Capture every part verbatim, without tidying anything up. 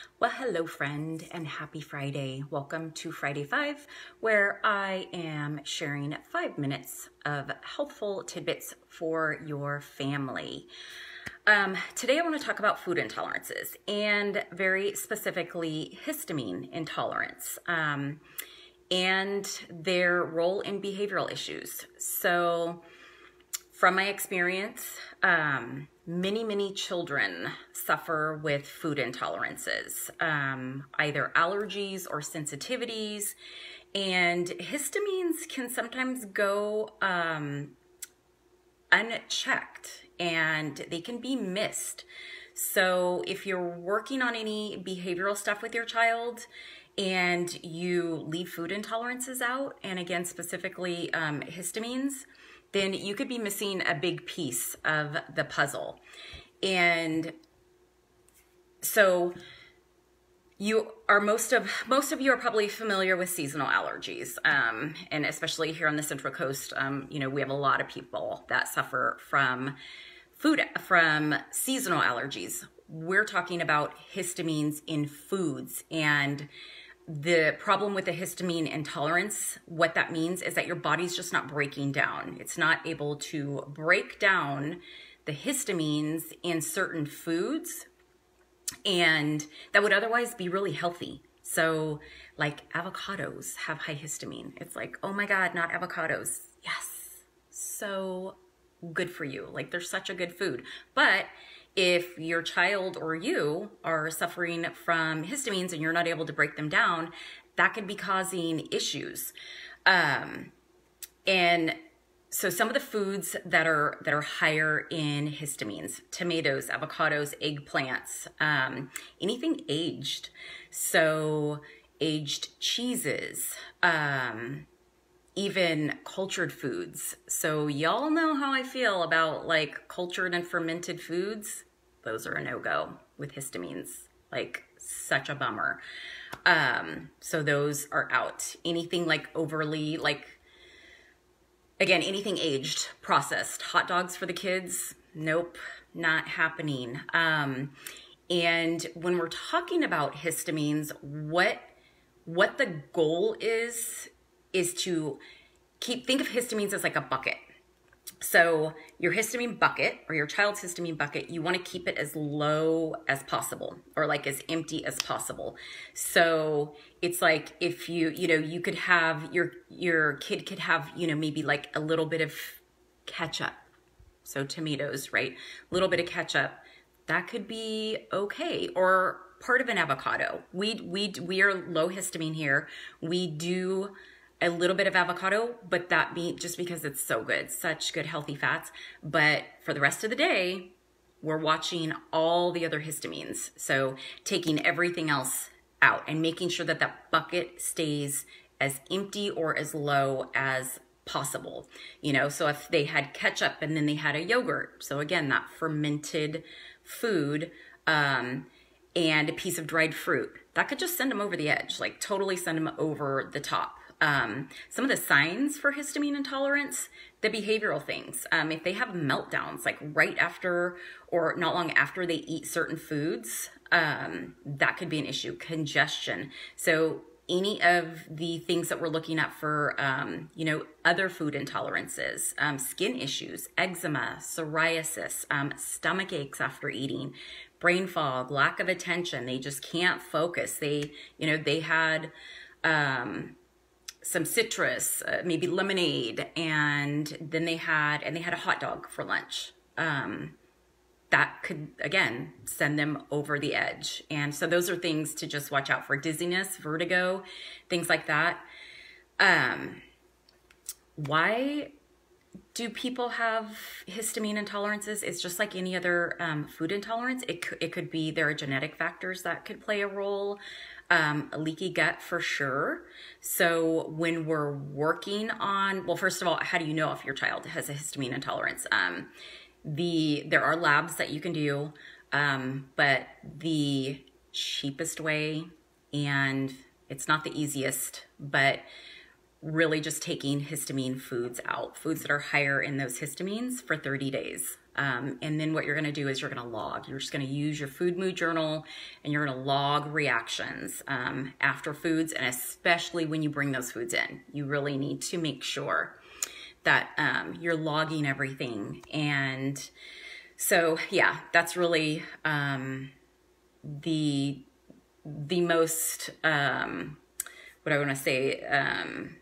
Well, hello friend and happy Friday. Welcome to Friday Five, where I am sharing five minutes of helpful tidbits for your family. Um, today I want to talk about food intolerances and very specifically histamine intolerance um, and their role in behavioral issues. So from my experience, um, many, many children suffer with food intolerances, um, either allergies or sensitivities, and histamines can sometimes go um, unchecked and they can be missed. So if you're working on any behavioral stuff with your child and you leave food intolerances out, and again, specifically um, histamines, then you could be missing a big piece of the puzzle. And so you are most of most of you are probably familiar with seasonal allergies, um, and especially here on the Central Coast, um, you know, we have a lot of people that suffer from food from seasonal allergies. We're talking about histamines in foods, and the problem with the histamine intolerance, what that means is that your body's just not breaking down. It's not able to break down the histamines in certain foods, and that would otherwise be really healthy. So like avocados have high histamine. It's like, oh my God, not avocados. Yes, so good for you. Like they're such a good food. But if your child or you are suffering from histamines and you're not able to break them down, that could be causing issues. Um, and so some of the foods that are that are higher in histamines: tomatoes, avocados, eggplants, um, anything aged. So aged cheeses, um, even cultured foods. So y'all know how I feel about like cultured and fermented foods. Those are a no-go with histamines, like such a bummer. Um, so those are out. Anything like overly, like, again, anything aged, processed. Hot dogs for the kids, nope, not happening. Um, and when we're talking about histamines, what, what the goal is, is to keep, think of histamines as like a bucket. So your histamine bucket or your child's histamine bucket, you want to keep it as low as possible, or like as empty as possible. So it's like if you, you know, you could have your, your kid could have, you know, maybe like a little bit of ketchup. So tomatoes, right? A little bit of ketchup, that could be okay. Or part of an avocado. We, we, we are low histamine here. We do a little bit of avocado, but that be just because it's so good, such good healthy fats. But for the rest of the day, we're watching all the other histamines. So taking everything else out and making sure that that bucket stays as empty or as low as possible. You know, so if they had ketchup and then they had a yogurt, so again, that fermented food, um, and a piece of dried fruit, that could just send them over the edge, like totally send them over the top. Um, some of the signs for histamine intolerance, the behavioral things, um, if they have meltdowns, like right after or not long after they eat certain foods, um, that could be an issue. Congestion. So any of the things that we're looking at for, um, you know, other food intolerances, um, skin issues, eczema, psoriasis, um, stomach aches after eating, brain fog, lack of attention. They just can't focus. They, you know, they had, um, some citrus, uh, maybe lemonade, and then they had, and they had a hot dog for lunch. Um, that could, again, send them over the edge. And so those are things to just watch out for: dizziness, vertigo, things like that. Um, why do people have histamine intolerances? It's just like any other um, food intolerance. It, it could be there are genetic factors that could play a role. Um, a leaky gut for sure. So when we're working on, well, first of all, how do you know if your child has a histamine intolerance? Um, the there are labs that you can do, um, but the cheapest way, and it's not the easiest, but really just taking histamine foods out, foods that are higher in those histamines for thirty days. Um, and then what you're going to do is you're going to log. You're just going to use your food mood journal, and you're going to log reactions um, after foods, and especially when you bring those foods in. You really need to make sure that um, you're logging everything. And so, yeah, that's really um, the the most, um, what I want to say, um,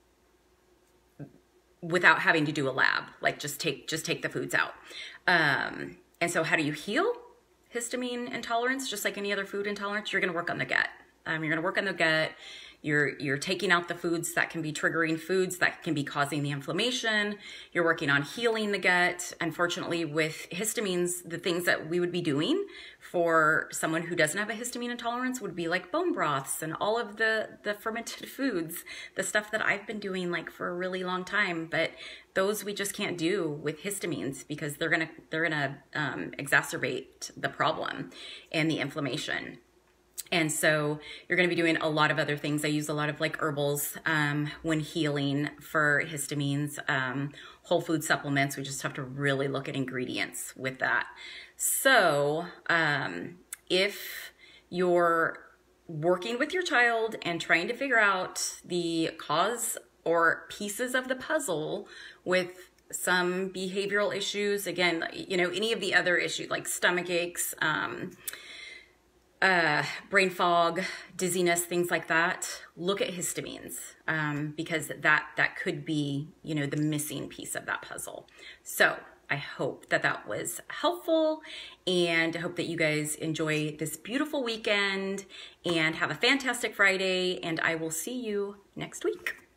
without having to do a lab, like just take, just take the foods out. Um, and so how do you heal histamine intolerance? Just like any other food intolerance, you're going to work on the gut. Um, you're going to work on the gut. You're, you're taking out the foods that can be triggering foods that can be causing the inflammation. You're working on healing the gut. Unfortunately, with histamines, the things that we would be doing for someone who doesn't have a histamine intolerance would be like bone broths and all of the, the fermented foods, the stuff that I've been doing like for a really long time. But those we just can't do with histamines because they're gonna, they're gonna um, exacerbate the problem and the inflammation. And so you're going to be doing a lot of other things. I use a lot of like herbals um, when healing for histamines, um, whole food supplements. We just have to really look at ingredients with that. So um, if you're working with your child and trying to figure out the cause or pieces of the puzzle with some behavioral issues, again, you know, any of the other issues like stomach aches, um, uh, brain fog, dizziness, things like that, look at histamines, um, because that, that could be, you know, the missing piece of that puzzle. So I hope that that was helpful, and I hope that you guys enjoy this beautiful weekend and have a fantastic Friday, and I will see you next week.